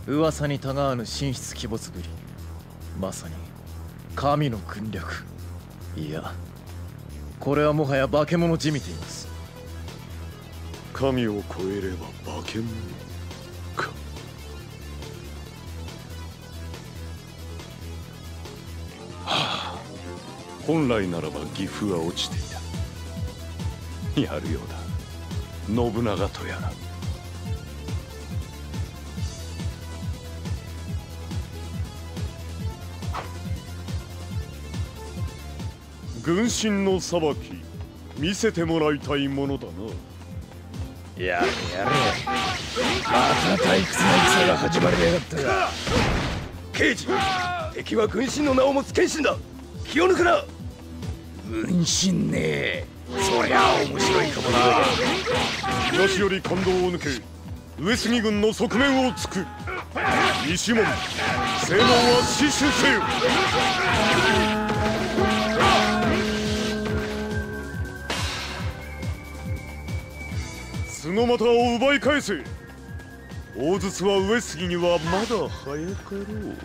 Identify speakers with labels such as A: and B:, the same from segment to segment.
A: 噂にたがわぬ神出鬼没ぶり、まさに神の軍略。いや、これはもはや化け物じみています。
B: 神を超えれば化け物か。はあ、本来ならば岐阜は落ちていた。やるようだ、信長とやら。軍神の裁き、見せてもらいたいものだな。
A: やれやれ、また退屈な戦が始まりやがったが。
C: 刑事、敵は軍神の名を持つ剣心だ。気を抜くな。
A: 軍神ね、そりゃあ面白いかもな。
B: 東より近道を抜け、上杉軍の側面を突く。西門、性能は死守せよ。角股を奪い返せ。大筒は上杉にはまだ早かろう。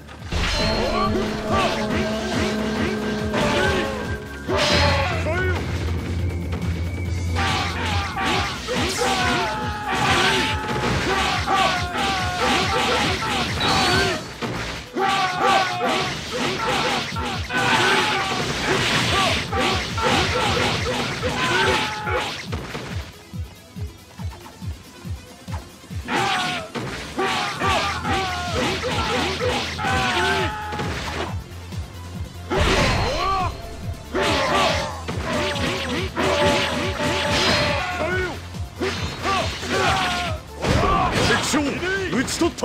B: 討ち取った。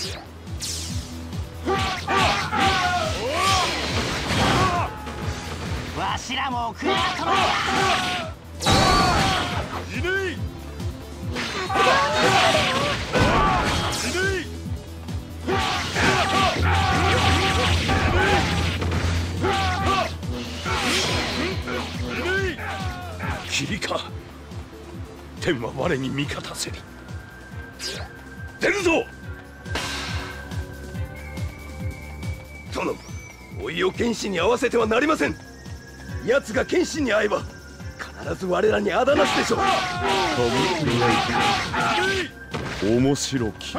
D: わしらも食らうとも
B: いねえ。
C: 霧か。天は我に味方せり。出るぞ。殿、おいを剣心に合わせてはなりません。奴が剣心に会えば必ず我らにあだなすでしょう。
B: 面白き。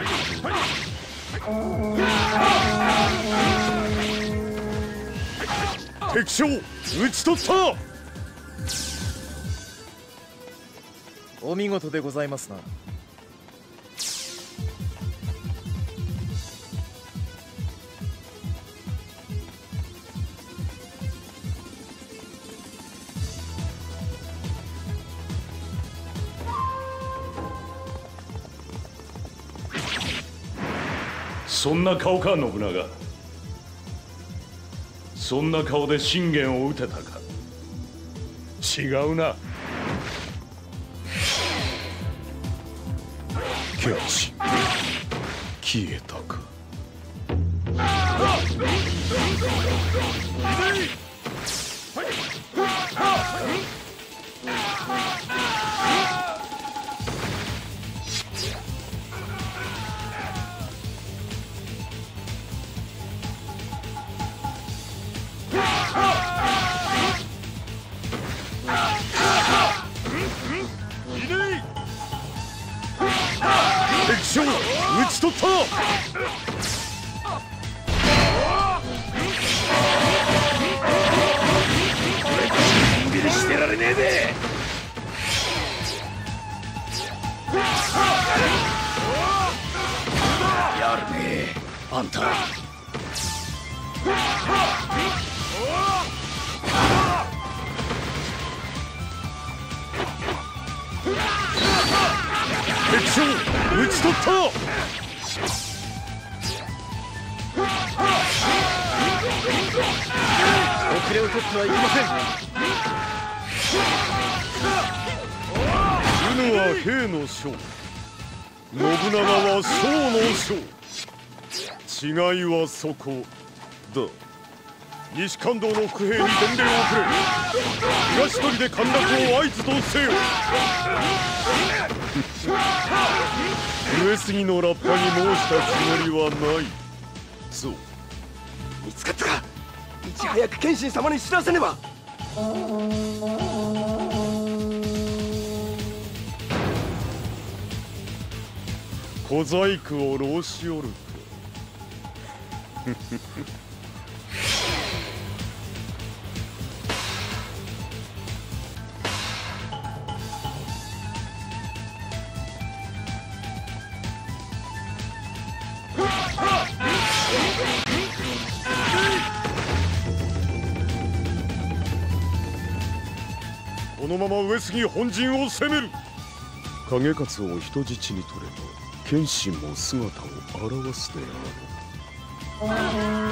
B: 敵将討ち取った。
A: お見事でございますな。
B: そんな顔か、信長。そんな顔で信玄を討てたか。違うな。剣士消えたか。敵将討ち取った。
C: のんびりしてられねえぜ。やるねえあんた。
B: 敵将討ち取った。
A: 遅れを取ってはいけません。
B: 犬は兵の将、信長は将の将。違いはそこだ。 西関道の区兵に伝令を送れ。東砦で陥落を合図とせよ。上杉のラッパに申したつもりはないぞ。
C: 見つかったか。いち早く謙信様に知らせねば。
B: 小細工を浪しおるか。このまま上杉本陣を攻める。影勝を人質に取れば謙信も姿を現すであろう。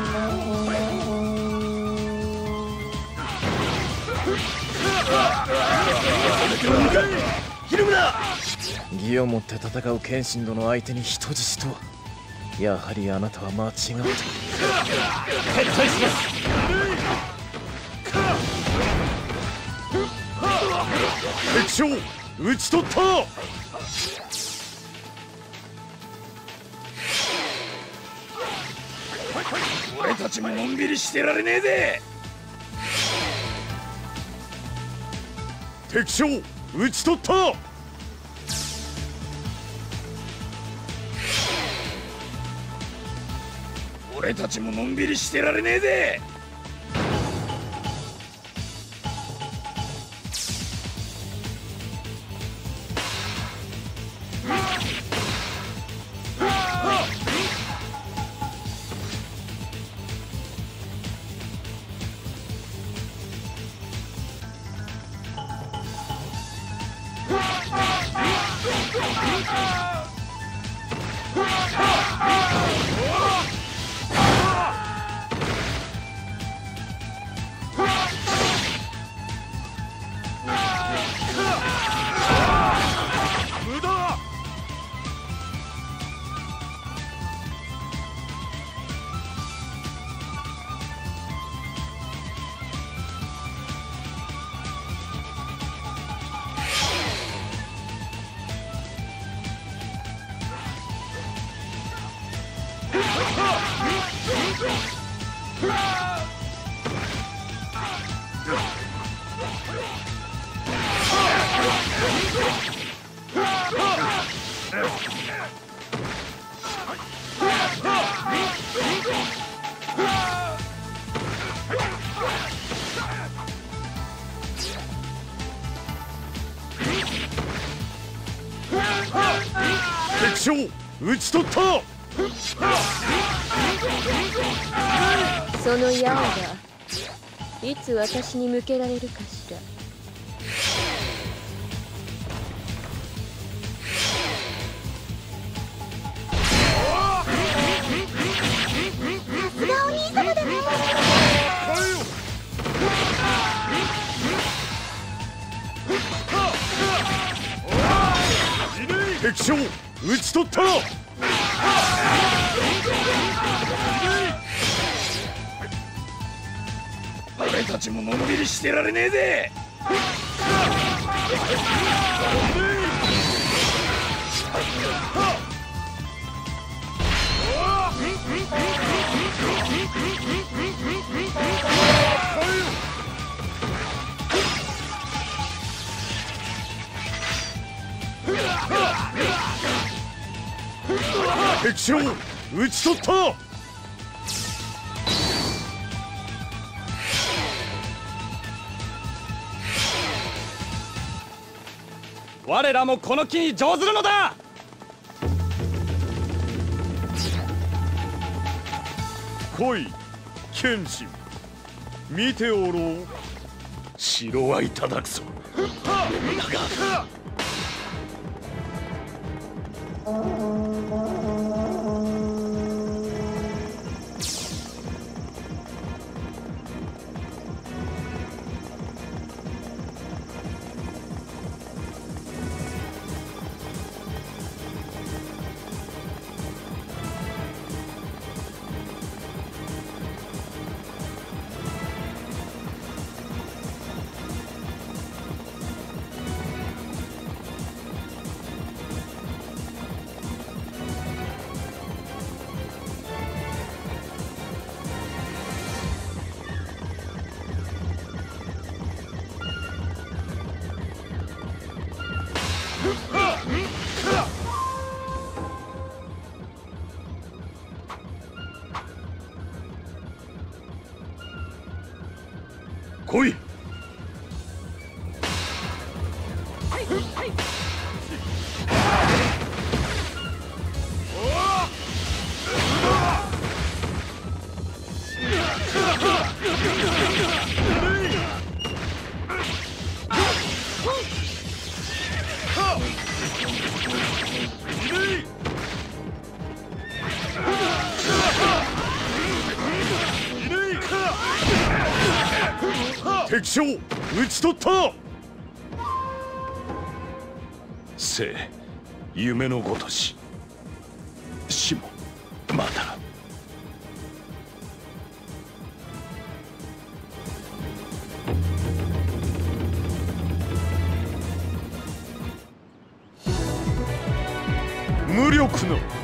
C: ひるむな。
A: 義をもって戦う謙信殿相手に人質とは、やはりあなたは間違っている。撤退します。
B: 敵将討ち取った。
C: 俺たちものんびりしてられねえぜ。
B: 敵将討ち取った。
C: 俺たちものんびりしてられねえぜ。
B: 敵将討ち取った。
E: その矢がいつ私に向けられるかしら。さすがお兄様だね。
B: 敵将討ち取った。
C: 俺たちものんびりしてられねえぜ。
B: 敵将討ち取った。
F: 我らもこの機に乗ずるのだ。
B: 来い謙信、見ておろう。
C: 城はいただくぞ。だが
B: 来い。敵将討ち取った。生夢のごとし、死もまた。無力な